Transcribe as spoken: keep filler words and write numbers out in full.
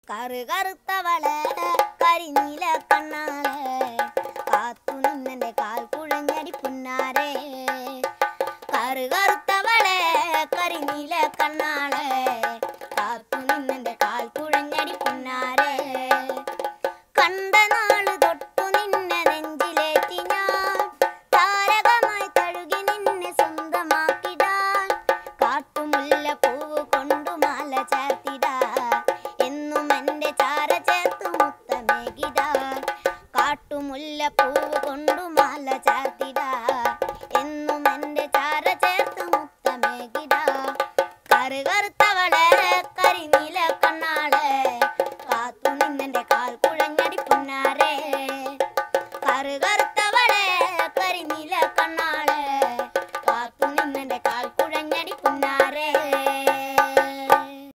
കറു കറുത്തവളെ കരിനീല കണ്ണാളെ കാത്തു നിന്നെ കാൽ കുഴഞ്ഞടി പുന്നാരെ കറുക